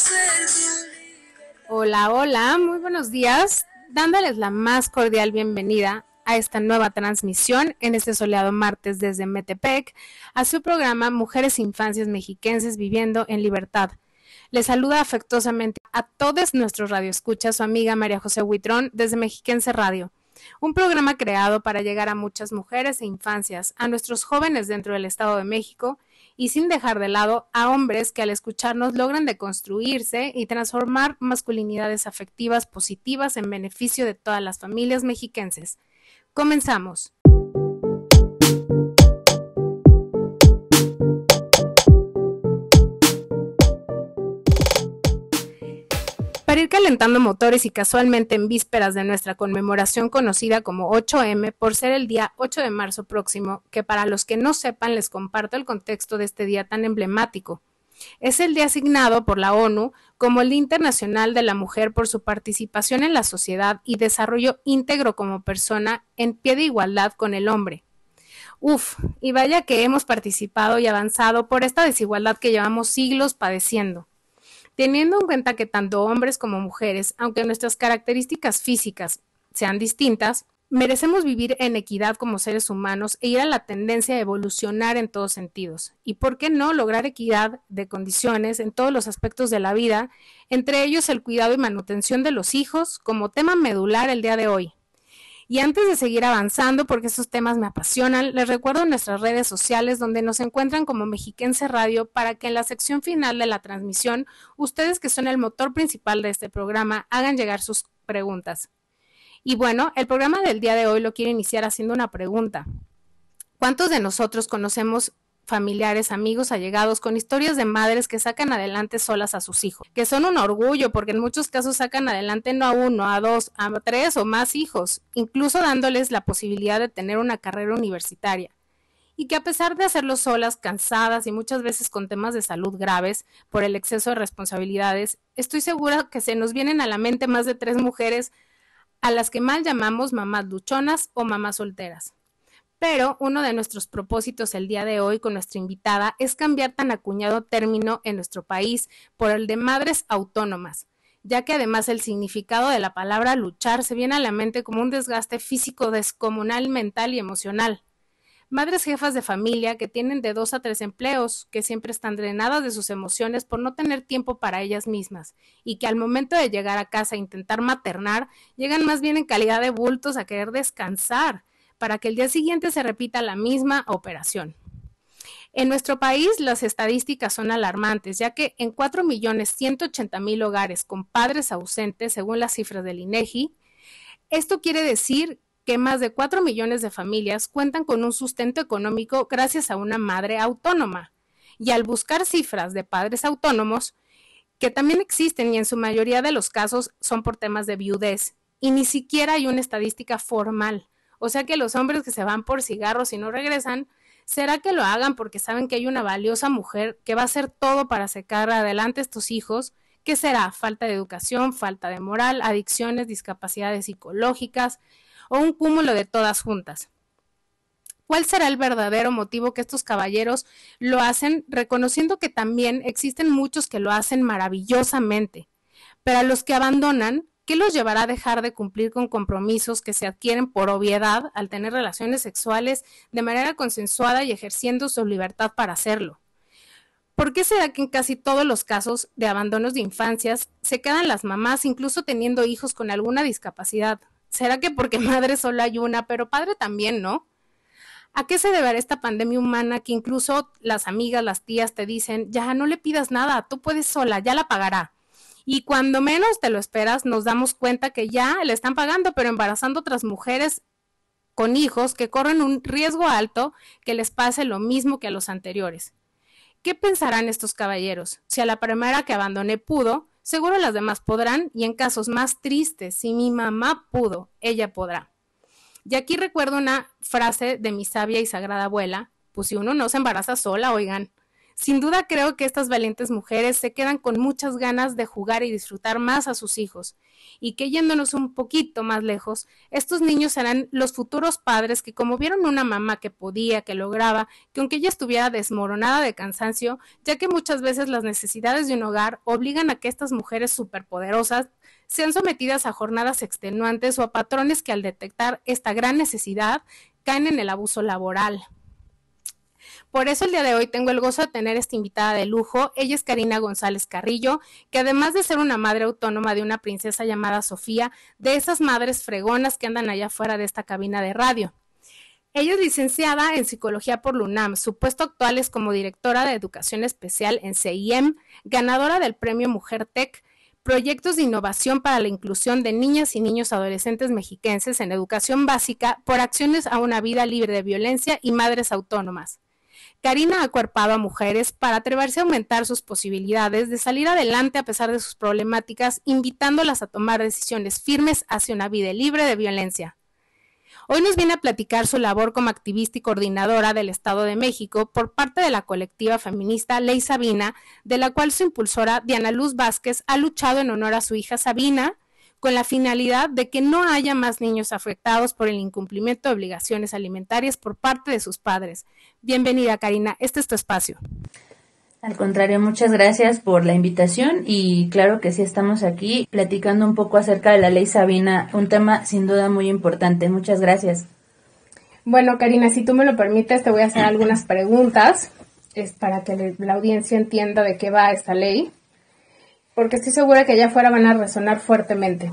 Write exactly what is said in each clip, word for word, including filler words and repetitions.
Hola, hola, muy buenos días, dándoles la más cordial bienvenida a esta nueva transmisión en este soleado martes desde Metepec, a su programa Mujeres e Infancias Mexiquenses Viviendo en Libertad. Les saluda afectuosamente a todos nuestros radioescuchas su amiga María José Huitrón desde Mexiquense Radio, un programa creado para llegar a muchas mujeres e infancias, a nuestros jóvenes dentro del Estado de México y sin dejar de lado a hombres que al escucharnos logran deconstruirse y transformar masculinidades afectivas positivas en beneficio de todas las familias mexiquenses. Comenzamos. Para ir calentando motores y casualmente en vísperas de nuestra conmemoración conocida como ocho eme por ser el día ocho de marzo próximo, que para los que no sepan les comparto el contexto de este día tan emblemático. Es el día asignado por la ONU como el Día Internacional de la Mujer por su participación en la sociedad y desarrollo íntegro como persona en pie de igualdad con el hombre. Uf, y vaya que hemos participado y avanzado por esta desigualdad que llevamos siglos padeciendo. Teniendo en cuenta que tanto hombres como mujeres, aunque nuestras características físicas sean distintas, merecemos vivir en equidad como seres humanos e ir a la tendencia a evolucionar en todos sentidos. Y por qué no lograr equidad de condiciones en todos los aspectos de la vida, entre ellos el cuidado y manutención de los hijos como tema medular el día de hoy. Y antes de seguir avanzando, porque estos temas me apasionan, les recuerdo nuestras redes sociales donde nos encuentran como Mexiquense Radio para que en la sección final de la transmisión, ustedes que son el motor principal de este programa, hagan llegar sus preguntas. Y bueno, el programa del día de hoy lo quiero iniciar haciendo una pregunta. ¿Cuántos de nosotros conocemos familiares, amigos, allegados con historias de madres que sacan adelante solas a sus hijos, que son un orgullo porque en muchos casos sacan adelante no a uno, a dos, a tres o más hijos, incluso dándoles la posibilidad de tener una carrera universitaria, y que a pesar de hacerlo solas, cansadas y muchas veces con temas de salud graves por el exceso de responsabilidades, estoy segura que se nos vienen a la mente más de tres mujeres a las que mal llamamos mamás luchonas o mamás solteras. Pero uno de nuestros propósitos el día de hoy con nuestra invitada es cambiar tan acuñado término en nuestro país por el de madres autónomas, ya que además el significado de la palabra luchar se viene a la mente como un desgaste físico descomunal, mental y emocional. Madres jefas de familia que tienen de dos a tres empleos, que siempre están drenadas de sus emociones por no tener tiempo para ellas mismas, y que al momento de llegar a casa e intentar maternar, llegan más bien en calidad de bultos a querer descansar, para que el día siguiente se repita la misma operación. En nuestro país las estadísticas son alarmantes, ya que en cuatro millones ciento ochenta mil hogares con padres ausentes, según las cifras del INEGI, esto quiere decir que más de cuatro millones de familias cuentan con un sustento económico gracias a una madre autónoma. Y al buscar cifras de padres autónomos, que también existen y en su mayoría de los casos son por temas de viudez, y ni siquiera hay una estadística formal. O sea que los hombres que se van por cigarros y no regresan, ¿será que lo hagan porque saben que hay una valiosa mujer que va a hacer todo para sacar adelante a estos hijos? ¿Qué será? ¿Falta de educación, falta de moral, adicciones, discapacidades psicológicas o un cúmulo de todas juntas? ¿Cuál será el verdadero motivo que estos caballeros lo hacen, reconociendo que también existen muchos que lo hacen maravillosamente? Pero a los que abandonan, ¿qué los llevará a dejar de cumplir con compromisos que se adquieren por obviedad al tener relaciones sexuales de manera consensuada y ejerciendo su libertad para hacerlo? ¿Por qué será que en casi todos los casos de abandonos de infancias se quedan las mamás incluso teniendo hijos con alguna discapacidad? ¿Será que porque madre solo hay una, pero padre también, no? ¿A qué se deberá esta pandemia humana que incluso las amigas, las tías te dicen, ya no le pidas nada, tú puedes sola, ya la pagará? Y cuando menos te lo esperas, nos damos cuenta que ya le están pagando, pero embarazando otras mujeres con hijos que corren un riesgo alto que les pase lo mismo que a los anteriores. ¿Qué pensarán estos caballeros? Si a la primera que abandoné pudo, seguro las demás podrán, y en casos más tristes, si mi mamá pudo, ella podrá. Y aquí recuerdo una frase de mi sabia y sagrada abuela, pues si uno no se embaraza sola, oigan, Sin duda creo que estas valientes mujeres se quedan con muchas ganas de jugar y disfrutar más a sus hijos, y que yéndonos un poquito más lejos, estos niños serán los futuros padres que, como vieron una mamá que podía, que lograba, que aunque ella estuviera desmoronada de cansancio, ya que muchas veces las necesidades de un hogar obligan a que estas mujeres superpoderosas sean sometidas a jornadas extenuantes o a patrones que al detectar esta gran necesidad caen en el abuso laboral. Por eso el día de hoy tengo el gozo de tener esta invitada de lujo. Ella es Karina González Carrillo, que además de ser una madre autónoma de una princesa llamada Sofía, de esas madres fregonas que andan allá afuera de esta cabina de radio. Ella es licenciada en Psicología por la UNAM. Su puesto actual es como directora de Educación Especial en C I E M, ganadora del Premio Mujer Tech, proyectos de innovación para la inclusión de niñas y niños adolescentes mexiquenses en educación básica por acciones a una vida libre de violencia y madres autónomas. Karina ha acuerpado a mujeres para atreverse a aumentar sus posibilidades de salir adelante a pesar de sus problemáticas, invitándolas a tomar decisiones firmes hacia una vida libre de violencia. Hoy nos viene a platicar su labor como activista y coordinadora del Estado de México por parte de la colectiva feminista Ley Sabina, de la cual su impulsora Diana Luz Vázquez ha luchado en honor a su hija Sabina, con la finalidad de que no haya más niños afectados por el incumplimiento de obligaciones alimentarias por parte de sus padres. Bienvenida, Karina, este es tu espacio. Al contrario, muchas gracias por la invitación y claro que sí estamos aquí platicando un poco acerca de la Ley Sabina, un tema sin duda muy importante. Muchas gracias. Bueno, Karina, si tú me lo permites, te voy a hacer algunas preguntas es para que la audiencia entienda de qué va esta ley, porque estoy segura que allá afuera van a resonar fuertemente.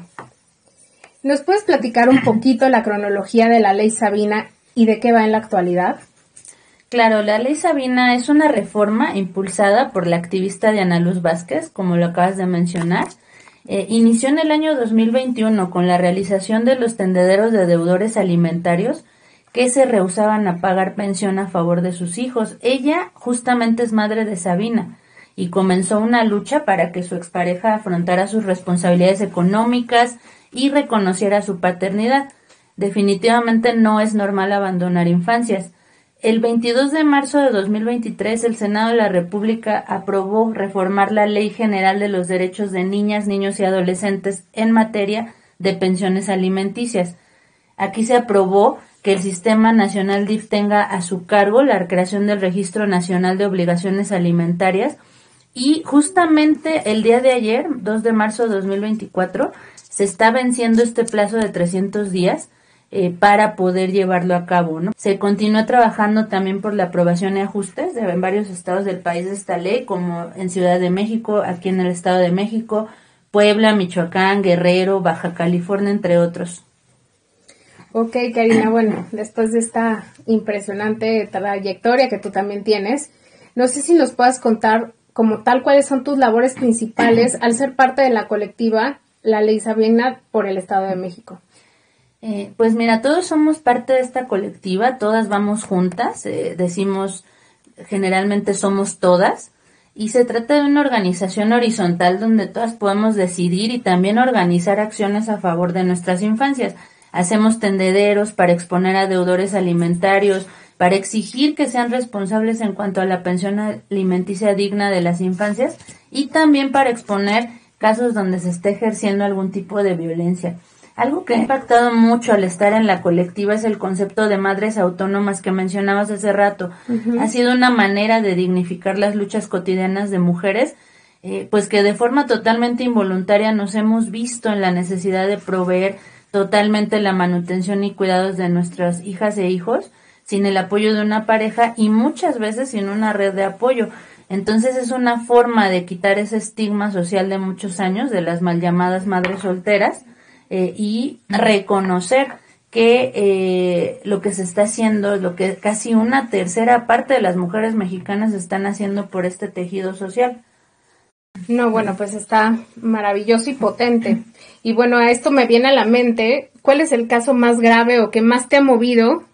¿Nos puedes platicar un poquito la cronología de la Ley Sabina y de qué va en la actualidad? Claro, la Ley Sabina es una reforma impulsada por la activista Diana Luz Vázquez, como lo acabas de mencionar. Eh, inició en el año dos mil veintiuno con la realización de los tendederos de deudores alimentarios que se rehusaban a pagar pensión a favor de sus hijos. Ella justamente es madre de Sabina y comenzó una lucha para que su expareja afrontara sus responsabilidades económicas y reconociera su paternidad. Definitivamente no es normal abandonar infancias. El veintidós de marzo de dos mil veintitrés, el Senado de la República aprobó reformar la Ley General de los Derechos de Niñas, Niños y Adolescentes en materia de pensiones alimenticias. Aquí se aprobó que el Sistema Nacional D I F tenga a su cargo la creación del Registro Nacional de Obligaciones Alimentarias y justamente el día de ayer, dos de marzo de dos mil veinticuatro, se está venciendo este plazo de trescientos días Eh, para poder llevarlo a cabo, ¿no? Se continúa trabajando también por la aprobación y ajustes de, en varios estados del país de esta ley, como en Ciudad de México, aquí en el Estado de México, Puebla, Michoacán, Guerrero, Baja California, entre otros. Ok, Karina, bueno, después de esta impresionante trayectoria que tú también tienes, no sé si nos puedas contar como tal cuáles son tus labores principales al ser parte de la colectiva La Ley Sabina por el Estado de México. Eh, pues mira, todos somos parte de esta colectiva, todas vamos juntas, eh, decimos generalmente somos todas, y se trata de una organización horizontal donde todas podemos decidir y también organizar acciones a favor de nuestras infancias. Hacemos tendederos para exponer a deudores alimentarios, para exigir que sean responsables en cuanto a la pensión alimenticia digna de las infancias y también para exponer casos donde se esté ejerciendo algún tipo de violencia. Algo que ha impactado mucho al estar en la colectiva es el concepto de madres autónomas que mencionabas hace rato. Uh-huh. Ha sido una manera de dignificar las luchas cotidianas de mujeres, eh, pues que de forma totalmente involuntaria nos hemos visto en la necesidad de proveer totalmente la manutención y cuidados de nuestras hijas e hijos, sin el apoyo de una pareja y muchas veces sin una red de apoyo. Entonces es una forma de quitar ese estigma social de muchos años de las mal llamadas madres solteras, Eh, y reconocer que eh, lo que se está haciendo, lo que casi una tercera parte de las mujeres mexicanas están haciendo por este tejido social. No, bueno, pues está maravilloso y potente. Y bueno, a esto me viene a la mente, ¿cuál es el caso más grave o que más te ha movido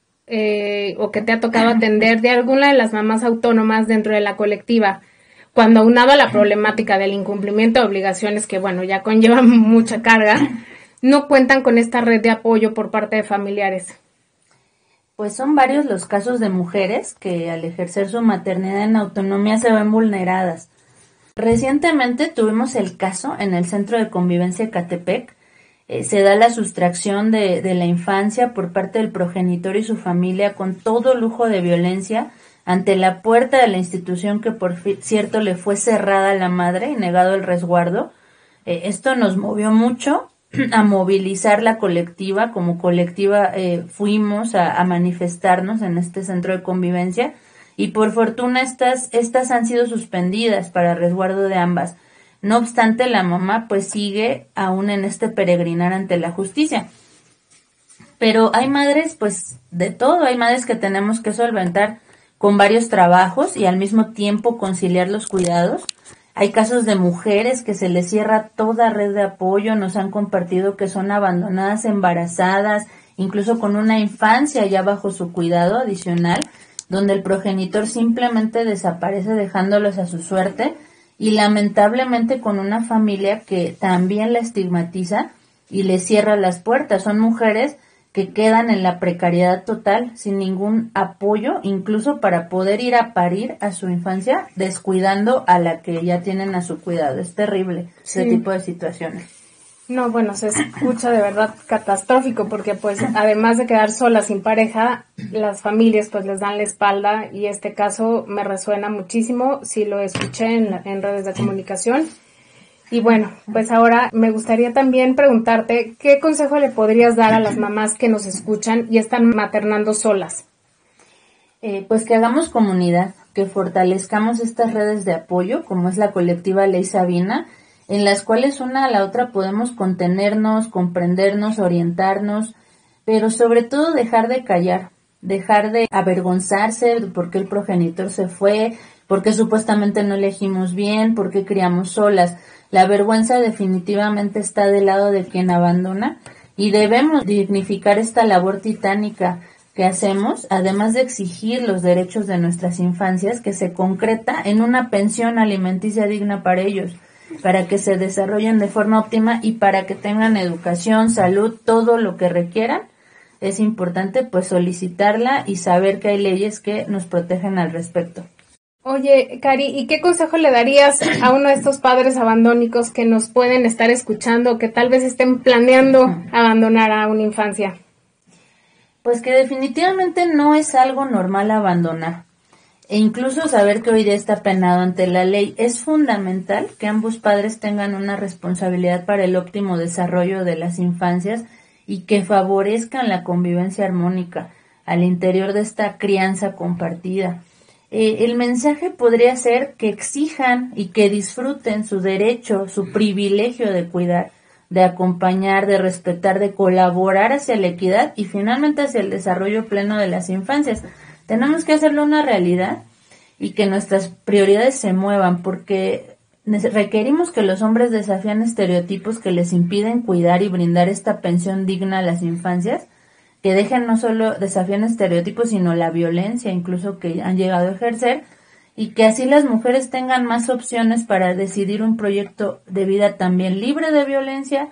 eh, o que te ha tocado atender de alguna de las mamás autónomas dentro de la colectiva? Cuando aunado a la problemática del incumplimiento de obligaciones, que bueno, ya conllevan mucha carga, no cuentan con esta red de apoyo por parte de familiares. Pues son varios los casos de mujeres que al ejercer su maternidad en autonomía se ven vulneradas. Recientemente tuvimos el caso en el Centro de Convivencia Ecatepec. Eh, se da la sustracción de, de la infancia por parte del progenitor y su familia con todo lujo de violencia ante la puerta de la institución que por cierto le fue cerrada a la madre y negado el resguardo. Eh, esto nos movió mucho a movilizar la colectiva, como colectiva eh, fuimos a, a manifestarnos en este centro de convivencia y por fortuna estas, estas han sido suspendidas para resguardo de ambas. No obstante, la mamá pues sigue aún en este peregrinar ante la justicia. Pero hay madres pues de todo, hay madres que tenemos que solventar con varios trabajos y al mismo tiempo conciliar los cuidados. Hay casos de mujeres que se les cierra toda red de apoyo, nos han compartido que son abandonadas embarazadas, incluso con una infancia ya bajo su cuidado adicional, donde el progenitor simplemente desaparece dejándolos a su suerte y lamentablemente con una familia que también la estigmatiza y le cierra las puertas. Son mujeres que quedan en la precariedad total, sin ningún apoyo, incluso para poder ir a parir a su infancia, descuidando a la que ya tienen a su cuidado. Es terrible sí. Ese tipo de situaciones. No, bueno, se escucha de verdad catastrófico, porque pues además de quedar solas sin pareja, las familias pues les dan la espalda, y este caso me resuena muchísimo, sí lo escuché en, en redes de comunicación. Y bueno, pues ahora me gustaría también preguntarte, ¿qué consejo le podrías dar a las mamás que nos escuchan y están maternando solas? Eh, pues que hagamos comunidad, que fortalezcamos estas redes de apoyo, como es la colectiva Ley Sabina, en las cuales una a la otra podemos contenernos, comprendernos, orientarnos, pero sobre todo dejar de callar, dejar de avergonzarse de por qué el progenitor se fue, por qué supuestamente no elegimos bien, por qué criamos solas. La vergüenza definitivamente está del lado de quien abandona y debemos dignificar esta labor titánica que hacemos, además de exigir los derechos de nuestras infancias, que se concreta en una pensión alimenticia digna para ellos, para que se desarrollen de forma óptima y para que tengan educación, salud, todo lo que requieran. Es importante pues solicitarla y saber que hay leyes que nos protegen al respecto. Oye, Cari, ¿y qué consejo le darías a uno de estos padres abandónicos que nos pueden estar escuchando, que tal vez estén planeando abandonar a una infancia? Pues que definitivamente no es algo normal abandonar. E incluso saber que hoy día está penado ante la ley. Es fundamental que ambos padres tengan una responsabilidad para el óptimo desarrollo de las infancias y que favorezcan la convivencia armónica al interior de esta crianza compartida. Eh, el mensaje podría ser que exijan y que disfruten su derecho, su privilegio de cuidar, de acompañar, de respetar, de colaborar hacia la equidad y finalmente hacia el desarrollo pleno de las infancias. Tenemos que hacerlo una realidad y que nuestras prioridades se muevan, porque requerimos que los hombres desafíen estereotipos que les impiden cuidar y brindar esta pensión digna a las infancias, que dejen no solo desafían estereotipos, sino la violencia incluso que han llegado a ejercer, y que así las mujeres tengan más opciones para decidir un proyecto de vida también libre de violencia,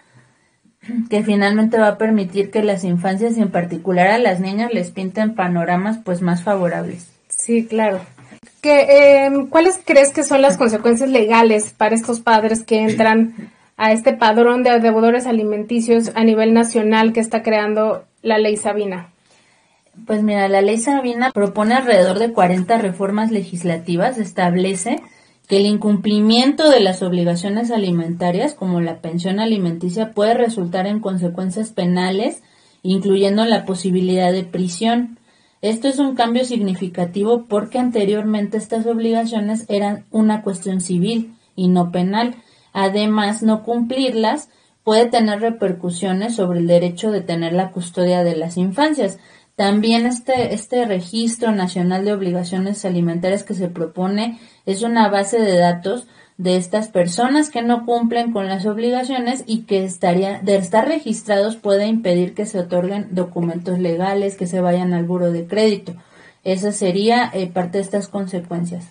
que finalmente va a permitir que las infancias y en particular a las niñas les pinten panoramas pues más favorables. Sí, claro. ¿Qué, eh, ¿Cuáles crees que son las consecuencias legales para estos padres que entran a este padrón de deudores alimenticios a nivel nacional que está creando la Ley Sabina? Pues mira, la Ley Sabina propone alrededor de cuarenta reformas legislativas, establece que el incumplimiento de las obligaciones alimentarias, como la pensión alimenticia, puede resultar en consecuencias penales, incluyendo la posibilidad de prisión. Esto es un cambio significativo porque anteriormente estas obligaciones eran una cuestión civil y no penal. Además, no cumplirlas puede tener repercusiones sobre el derecho de tener la custodia de las infancias. También este, este registro nacional de obligaciones alimentarias que se propone es una base de datos de estas personas que no cumplen con las obligaciones y que estaría, de estar registrados puede impedir que se otorguen documentos legales, que se vayan al buro de crédito. Esa sería eh, parte de estas consecuencias.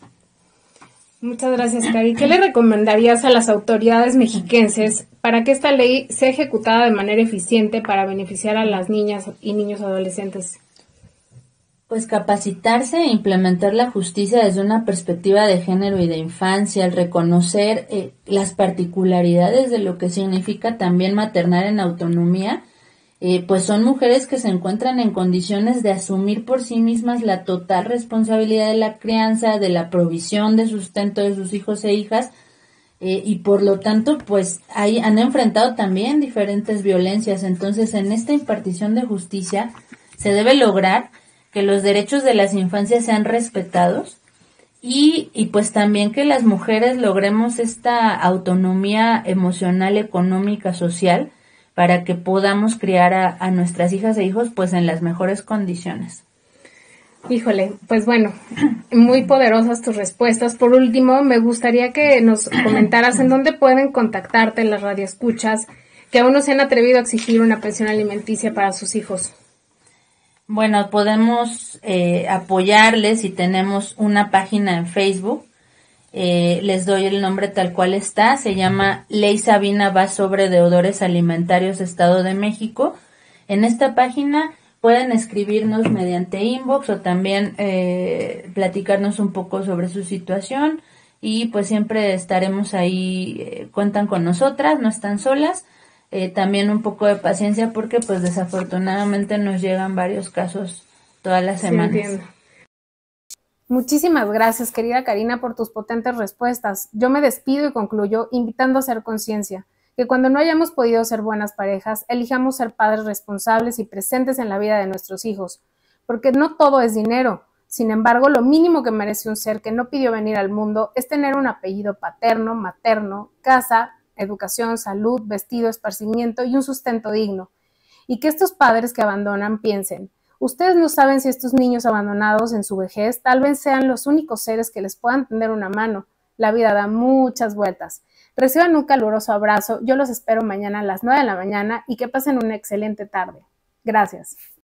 Muchas gracias, Cari. ¿Qué le recomendarías a las autoridades mexiquenses para que esta ley sea ejecutada de manera eficiente para beneficiar a las niñas y niños adolescentes? Pues capacitarse e implementar la justicia desde una perspectiva de género y de infancia, el reconocer eh, las particularidades de lo que significa también maternar en autonomía, eh, pues son mujeres que se encuentran en condiciones de asumir por sí mismas la total responsabilidad de la crianza, de la provisión de sustento de sus hijos e hijas, eh, y por lo tanto pues ahí han enfrentado también diferentes violencias. Entonces en esta impartición de justicia se debe lograr que los derechos de las infancias sean respetados y, y pues también que las mujeres logremos esta autonomía emocional, económica, social, para que podamos criar a, a nuestras hijas e hijos pues en las mejores condiciones. Híjole, pues bueno, muy poderosas tus respuestas. Por último, me gustaría que nos comentaras en dónde pueden contactarte las radioescuchas que aún no se han atrevido a exigir una pensión alimenticia para sus hijos. Bueno, podemos eh, apoyarles y tenemos una página en Facebook. Eh, les doy el nombre tal cual está. Se llama Ley Sabina va sobre deudores alimentarios Estado de México. En esta página pueden escribirnos mediante inbox o también eh, platicarnos un poco sobre su situación y pues siempre estaremos ahí. Eh, cuentan con nosotras, no están solas. Eh, también un poco de paciencia porque pues desafortunadamente nos llegan varios casos todas las semanas. Sí, entiendo. Muchísimas gracias, querida Karina, por tus potentes respuestas. Yo me despido y concluyo invitando a hacer conciencia, que cuando no hayamos podido ser buenas parejas, elijamos ser padres responsables y presentes en la vida de nuestros hijos, porque no todo es dinero. Sin embargo, lo mínimo que merece un ser que no pidió venir al mundo es tener un apellido paterno, materno, casa, educación, salud, vestido, esparcimiento y un sustento digno. Y que estos padres que abandonan piensen, ustedes no saben si estos niños abandonados en su vejez tal vez sean los únicos seres que les puedan tender una mano. La vida da muchas vueltas. Reciban un caluroso abrazo. Yo los espero mañana a las nueve de la mañana y que pasen una excelente tarde. Gracias.